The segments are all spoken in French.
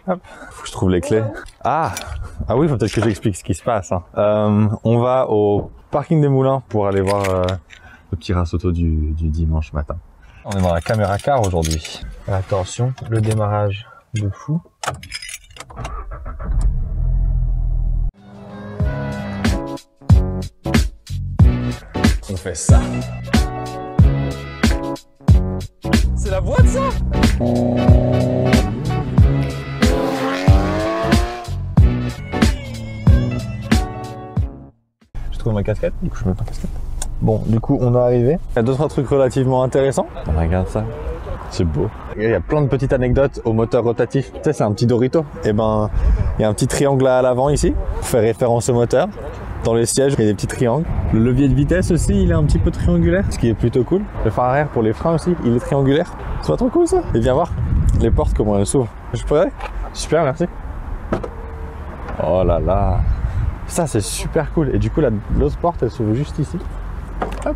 Hop, faut que je trouve les clés. Ah oui, faut peut-être que j'explique ce qui se passe. Hein. On va au parking des Moulins pour aller voir le petit Rasotto du dimanche matin. On est dans la caméra car aujourd'hui. Attention, le démarrage de fou. On fait ça. C'est la boîte ça? Je trouve ma casquette, du coup je mets pas casquette. Bon, du coup on est arrivé. Il y a 2-3 trucs relativement intéressants. On regarde ça. C'est beau. Il y a plein de petites anecdotes au moteur rotatif. Tu sais, c'est un petit Dorito. Et ben, il y a un petit triangle à l'avant ici, pour faire référence au moteur. Dans les sièges, il y a des petits triangles. Le levier de vitesse aussi, il est un petit peu triangulaire, ce qui est plutôt cool. Le phare arrière pour les freins aussi, il est triangulaire. C'est pas trop cool ça? Et viens voir les portes, comment elles s'ouvrent. Je pourrais? Super, merci. Oh là là. Ça, c'est super cool. Et du coup, l'autre porte, elle s'ouvre juste ici. Hop.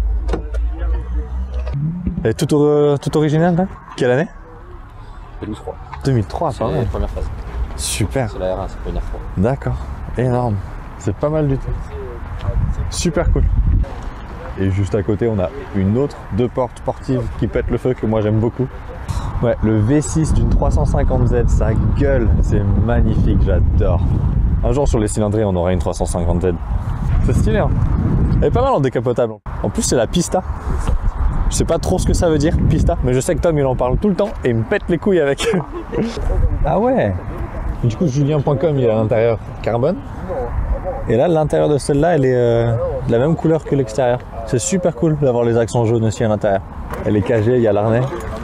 Et tout original là? Quelle année? 2003. 2003, c'est la première phase. Super. C'est la R1, c'est la première fois. D'accord, énorme. C'est pas mal du tout. Super cool. Et juste à côté, on a une autre 2 portes sportives qui pète le feu que moi j'aime beaucoup. Ouais, le V6 d'une 350Z, ça gueule, c'est magnifique, j'adore. Un jour sur les cylindrées, on aura une 350Z. C'est stylé, hein. Elle est pas mal en décapotable. En plus, c'est la Pista. Je sais pas trop ce que ça veut dire, Pista, mais je sais que Tom, il en parle tout le temps et il me pète les couilles avec. Ah ouais. Du coup, Julien.com, il a l'intérieur carbone. Et là, l'intérieur de celle-là, elle est de la même couleur que l'extérieur. C'est super cool d'avoir les accents jaunes aussi à l'intérieur. Elle est cagée, il y a l'harnais.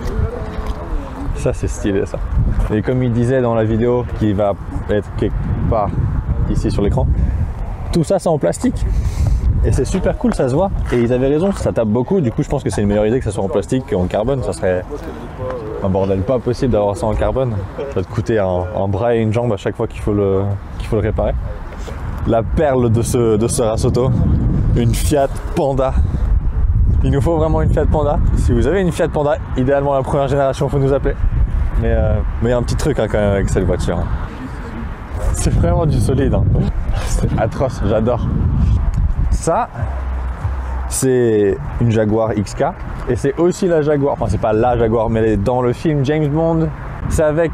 Ça, c'est stylé, ça. Et comme il disait dans la vidéo, qui va être quelque part ici sur l'écran, tout ça, c'est en plastique. Et c'est super cool, ça se voit. Et ils avaient raison, ça tape beaucoup. Du coup, je pense que c'est une meilleure idée que ça soit en plastique qu'en carbone. Ça serait un bordel pas possible d'avoir ça en carbone. Ça va te coûter un bras et une jambe à chaque fois qu'il faut le réparer. La perle de ce Rasotto, une Fiat Panda. Il nous faut vraiment une Fiat Panda. Si vous avez une Fiat Panda, idéalement la première génération, il faut nous appeler. Mais il y a un petit truc hein, quand même avec cette voiture. Hein. C'est vraiment du solide. Hein. C'est atroce, j'adore. Ça, c'est une Jaguar XK. Et c'est aussi la Jaguar, enfin c'est pas la Jaguar, mais elle est dans le film James Bond. C'est avec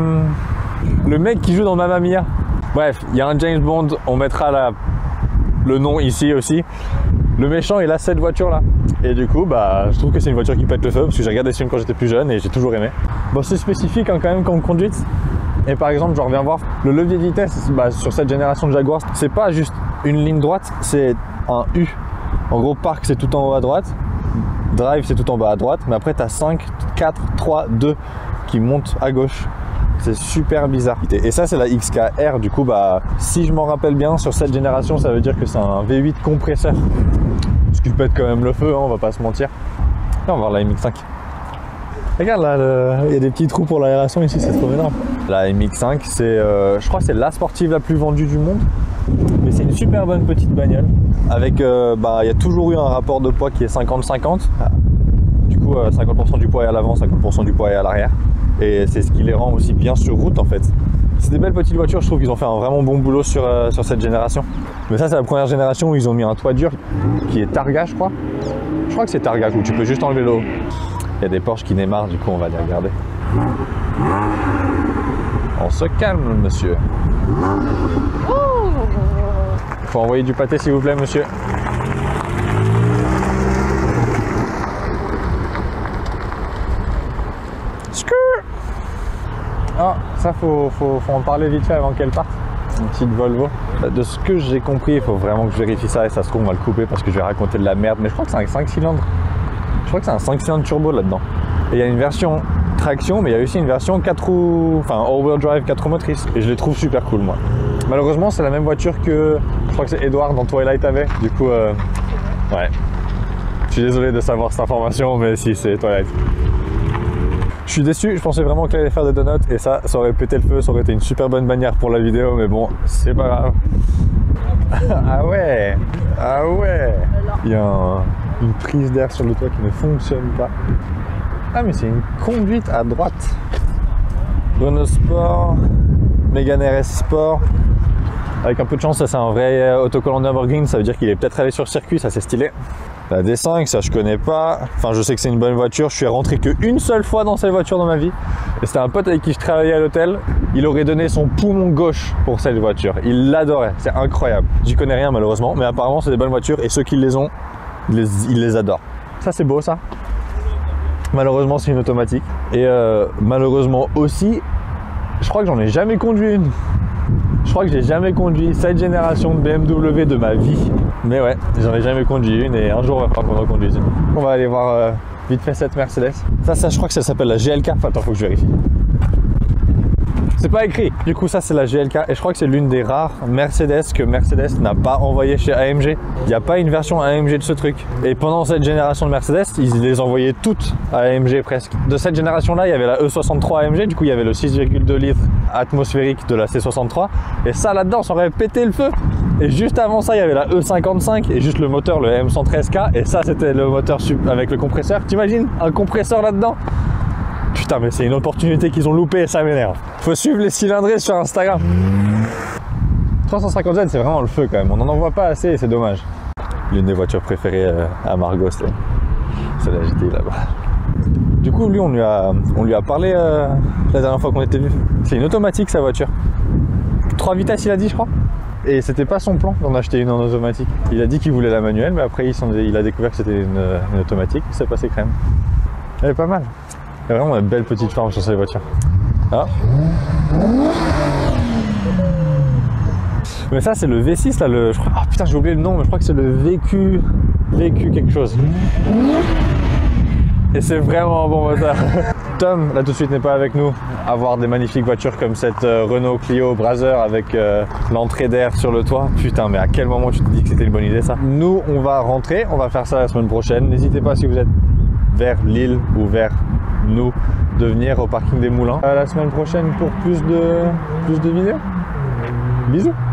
le mec qui joue dans Mamma Mia. Bref, il y a un James Bond, on mettra le nom ici aussi. Le méchant, il a cette voiture-là. Et du coup, bah, je trouve que c'est une voiture qui pète le feu, parce que j'ai regardé ce film quand j'étais plus jeune et j'ai toujours aimé. Bon, c'est spécifique hein, quand même comme conduite. Et par exemple, je reviens voir le levier de vitesse bah, sur cette génération de Jaguar. C'est pas juste une ligne droite, c'est un U. En gros, Park, c'est tout en haut à droite. Drive, c'est tout en bas à droite. Mais après, tu as 5, 4, 3, 2 qui montent à gauche. C'est super bizarre. Et ça, c'est la XKR. Du coup, bah, si je m'en rappelle bien, sur cette génération, ça veut dire que c'est un V8 compresseur. Ce qui pète quand même le feu, hein, on va pas se mentir. Là, on va voir la MX5. Regarde là, il y a des petits trous pour l'aération ici, c'est trop énorme. La MX5, c'est, je crois que c'est la sportive la plus vendue du monde. Mais c'est une super bonne petite bagnole. Avec, bah, il y a toujours eu un rapport de poids qui est 50-50. Du coup, 50% du poids est à l'avant, 50% du poids est à l'arrière. Et c'est ce qui les rend aussi bien sur route en fait. C'est des belles petites voitures, je trouve qu'ils ont fait un vraiment bon boulot sur cette génération. Mais ça, c'est la première génération où ils ont mis un toit dur qui est Targa, je crois. Je crois que c'est Targa, où tu peux juste enlever le haut. Il y a des Porsche qui démarrent, du coup on va les regarder. On se calme, monsieur. Il faut envoyer du pâté s'il vous plaît, monsieur. Ah, ça faut en parler vite fait avant qu'elle parte. Une petite Volvo. De ce que j'ai compris, il faut vraiment que je vérifie ça et ça se trouve on va le couper parce que je vais raconter de la merde. Mais je crois que c'est un 5 cylindres. Je crois que c'est un 5 cylindres turbo là-dedans. Et il y a une version traction, mais il y a aussi une version 4 roues, enfin all-wheel drive 4 roues motrices. Et je les trouve super cool moi. Malheureusement, c'est la même voiture que je crois que c'est Edouard dans Twilight avait. Du coup, ouais. Je suis désolé de savoir cette information, mais si c'est Twilight. Je suis déçu, je pensais vraiment qu'elle allait faire des donuts et ça aurait pété le feu, ça aurait été une super bonne bannière pour la vidéo, mais bon, c'est pas grave. Ah ouais, ah ouais. Il y a une prise d'air sur le toit qui ne fonctionne pas. Ah mais c'est une conduite à droite. Renault Sport, Mégane RS Sport. Avec un peu de chance, ça c'est un vrai autocollant Nürburgring, ça veut dire qu'il est peut-être allé sur le circuit, ça c'est stylé. La D5, ça je connais pas. Enfin, je sais que c'est une bonne voiture. Je suis rentré qu'une seule fois dans cette voiture dans ma vie. Et c'était un pote avec qui je travaillais à l'hôtel. Il aurait donné son poumon gauche pour cette voiture. Il l'adorait. C'est incroyable. J'y connais rien malheureusement, mais apparemment c'est des bonnes voitures et ceux qui les ont, ils les adorent. Ça c'est beau ça. Malheureusement c'est une automatique. Et malheureusement aussi, je crois que j'en ai jamais conduit une. Je crois que j'ai jamais conduit cette génération de BMW de ma vie. Mais ouais, j'en ai jamais conduit une et un jour on va falloir qu'on en conduise une. On va aller voir vite fait cette Mercedes. Ça je crois que ça s'appelle la GLK. Enfin, attends, faut que je vérifie. C'est pas écrit. Du coup, ça c'est la GLK et je crois que c'est l'une des rares Mercedes que Mercedes n'a pas envoyé chez AMG. Il n'y a pas une version AMG de ce truc. Et pendant cette génération de Mercedes, ils les envoyaient toutes à AMG presque. De cette génération-là, il y avait la E63 AMG. Du coup, il y avait le 6,2 litres atmosphérique de la C63. Et ça, là-dedans, ça aurait pété le feu. Et juste avant ça, il y avait la E55 et juste le moteur, le M113K. Et ça, c'était le moteur avec le compresseur. T'imagines un compresseur là-dedans? Putain, mais c'est une opportunité qu'ils ont loupée et ça m'énerve. Faut suivre les cylindrés sur Instagram. 350Z, c'est vraiment le feu quand même. On n'en envoie pas assez et c'est dommage. L'une des voitures préférées à Margot, c'est la GTI là-bas. Du coup, lui, on lui a parlé la dernière fois qu'on était venu. C'est une automatique sa voiture. 3 vitesses, il a dit, je crois. Et c'était pas son plan d'en acheter une en automatique. Il a dit qu'il voulait la manuelle, mais après il a découvert que c'était une automatique. Il s'est passé crème. Elle est pas mal. Il y a vraiment une belle petite forme sur ces voitures. Ah. Mais ça c'est le V6 là, je crois. Ah putain, j'ai oublié le nom, mais je crois que c'est le VQ quelque chose. Et c'est vraiment un bon moteur. Tom, là tout de suite n'est pas avec nous. Avoir des magnifiques voitures comme cette Renault Clio Brazer avec l'entrée d'air sur le toit. Putain, mais à quel moment tu te dis que c'était une bonne idée ça? Nous, on va rentrer, on va faire ça la semaine prochaine. N'hésitez pas si vous êtes vers Lille ou vers nous de venir au parking des Moulins. À la semaine prochaine pour plus de vidéos. Bisous.